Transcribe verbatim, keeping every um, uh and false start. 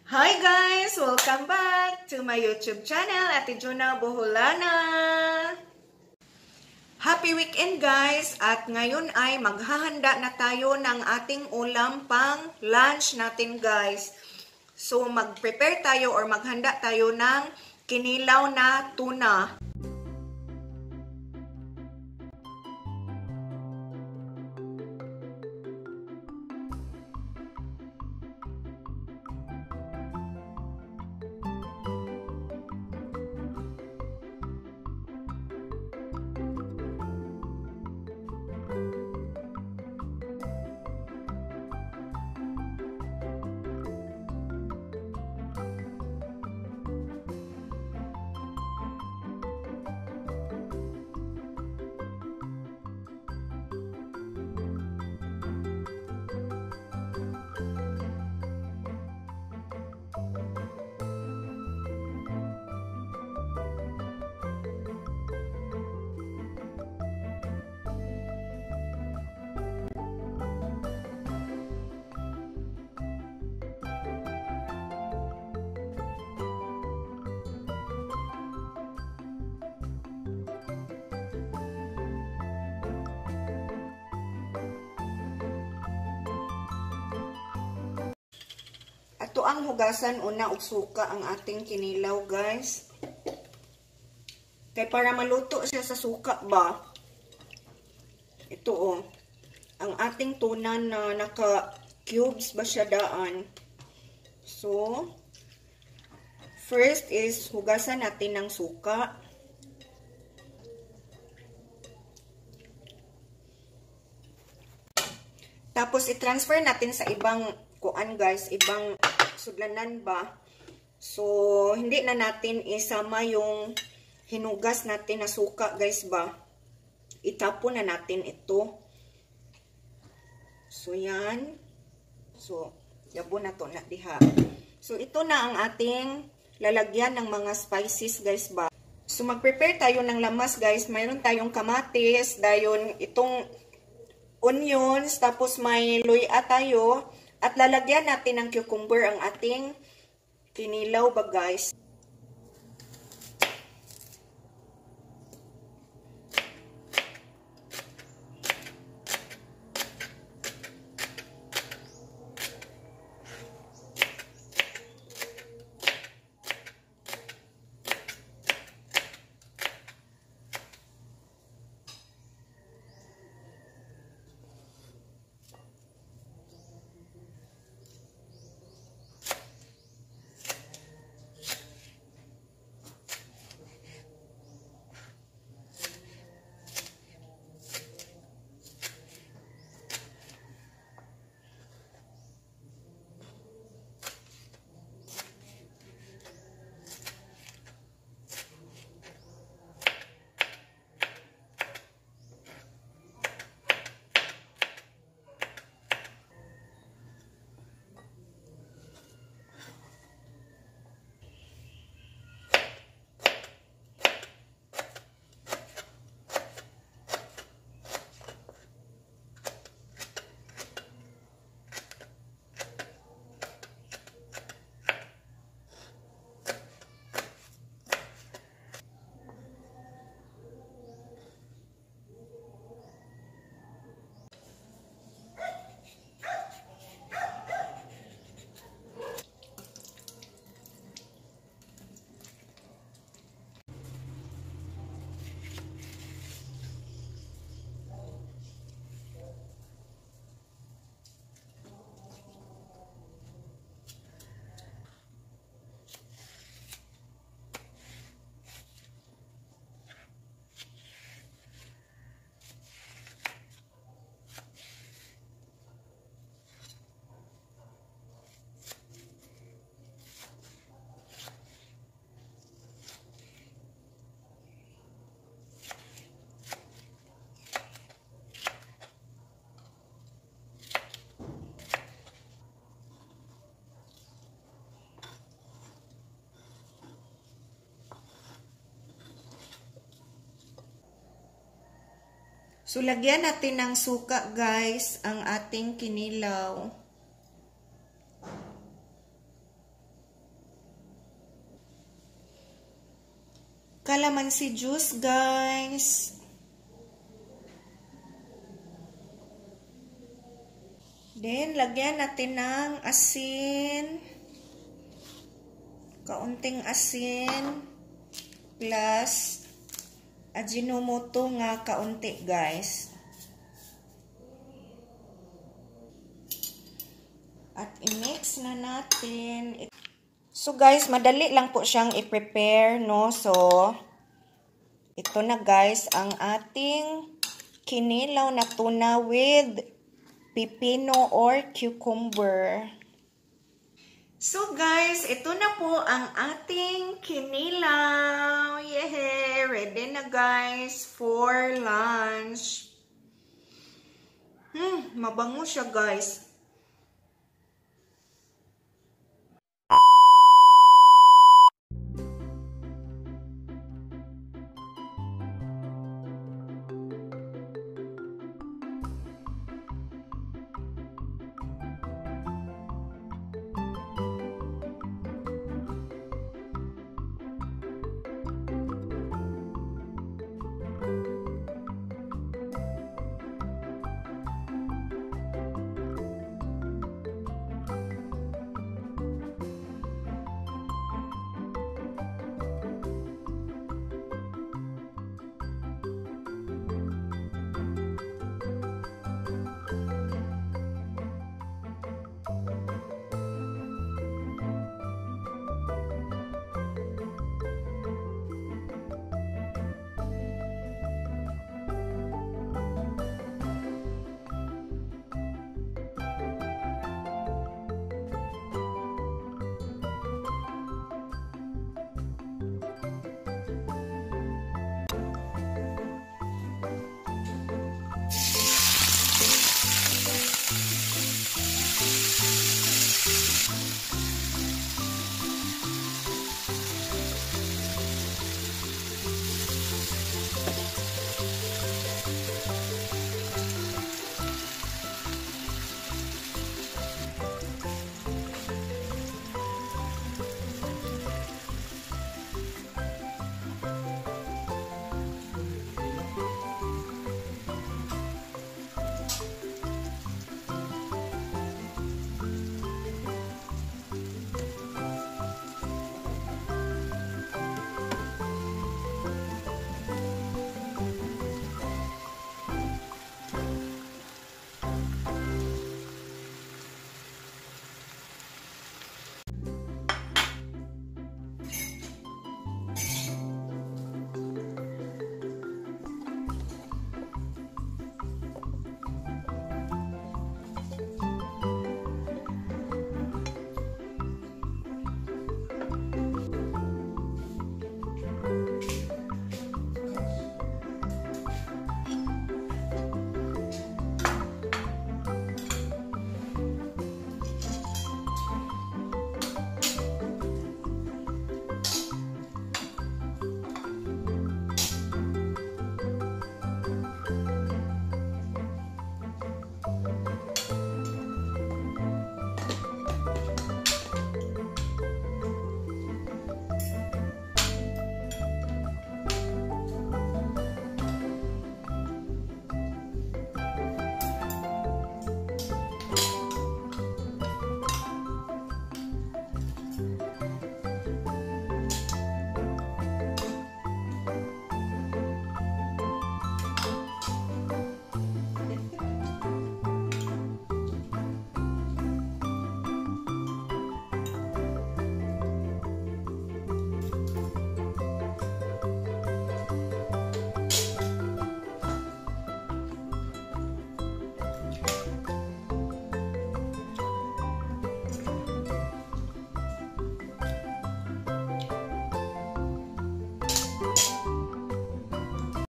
Hi guys! Welcome back to my YouTube channel, Ate Juna Boholana. Happy weekend guys! At ngayon ay maghahanda na tayo ng ating ulam pang lunch natin guys. So mag-prepare tayo or maghanda tayo ng kinilaw na tuna. Ato ang hugasan una og suka ang ating kinilaw guys. Kay para maluto siya sa suka ba. Ito oh. Ang ating tuna na naka cubes ba siya daan. So first is hugasan natin ng suka. Tapos i-transfer natin sa ibang kuan guys, ibang sudlanan ba. So hindi na natin isama yung hinugas natin na suka guys ba. Itapon na natin ito. So yan. So yabo na to na diha. So ito na ang ating lalagyan ng mga spices guys ba. So mag-prepare tayo ng lamas guys. Mayroon tayong kamatis, dayon itong onions, tapos may luya tayo. At lalagyan natin ng cucumber ang ating kinilaw ba guys. So, lagyan natin ng suka, guys, ang ating kinilaw. calamansi juice, guys. Then, lagyan natin ng asin. Kaunting asin. Plus, Ajinomoto nga kaunti, guys. At i-mix na natin. So, guys, madali lang po siyang i-prepare, no? So, ito na, guys, ang ating kinilaw na tuna with pipino or cucumber. So, guys, ito na po ang ating kinilaw. Yehey! Ready na, guys, for lunch. Hmm, mabango siya, guys.